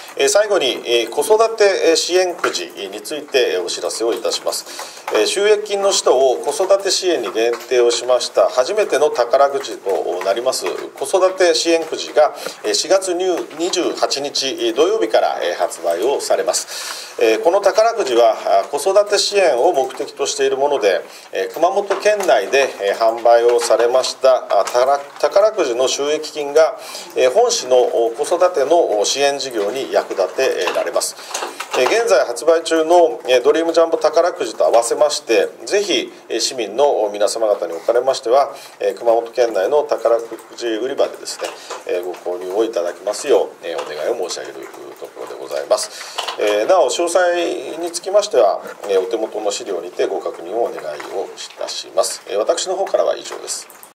最後に子育て支援くじについてお知らせをいたします。収益金の使途を子育て支援に限定をしました初めての宝くじとなります子育て支援くじが4月28日土曜日から発売をされます。この宝くじは子育て支援を目的としているもので、熊本県内で販売をされました宝くじの収益金が本市の子育ての支援事業に役立てられます。現在発売中のドリームジャンボ宝くじと合わせまして、ぜひ市民の皆様方におかれましては熊本県内の宝くじ売り場でですねご購入をいただきますようお願いを申し上げるところでございます。なお詳細につきましてはお手元の資料にてご確認をお願いをいたします。私の方からは以上です。